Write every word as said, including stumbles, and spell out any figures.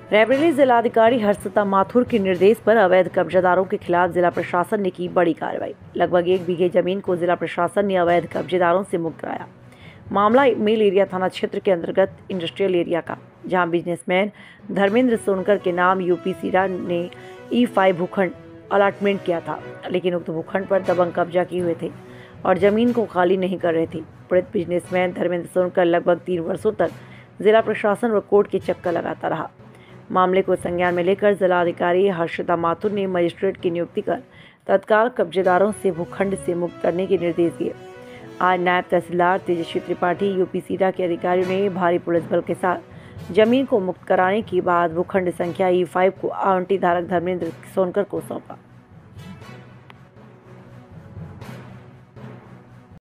रायबरेली जिलाधिकारी हर्षिता माथुर के निर्देश पर अवैध कब्जेदारों के खिलाफ जिला प्रशासन ने की बड़ी कार्रवाई। लगभग एक बीघे जमीन को जिला प्रशासन ने अवैध कब्जेदारों से मुक्त कराया। मामला मिल एरिया थाना क्षेत्र के अंतर्गत इंडस्ट्रियल एरिया का, जहां बिजनेसमैन धर्मेंद्र सोनकर के नाम यूपी सीडा ने ई फाइव भूखंड अलॉटमेंट किया था, लेकिन उक्त भूखंड पर दबंग कब्जा किए हुए थे और जमीन को खाली नहीं कर रहे थे। पीड़ित बिजनेसमैन धर्मेंद्र सोनकर लगभग तीन वर्षों तक जिला प्रशासन व कोर्ट के चक्कर लगाता रहा। मामले को संज्ञान में लेकर जिलाधिकारी हर्षिता माथुर ने मजिस्ट्रेट की नियुक्ति कर तत्काल कब्जेदारों से भूखंड से मुक्त करने के निर्देश दिए। आज नायब तहसीलदार तेजस्वी त्रिपाठी यूपी सीडा के अधिकारियों ने भारी पुलिस बल के साथ जमीन को मुक्त कराने के बाद भूखंड संख्या ई फाइव को आवंटी धारक धर्मेंद्र सोनकर को सौंपा।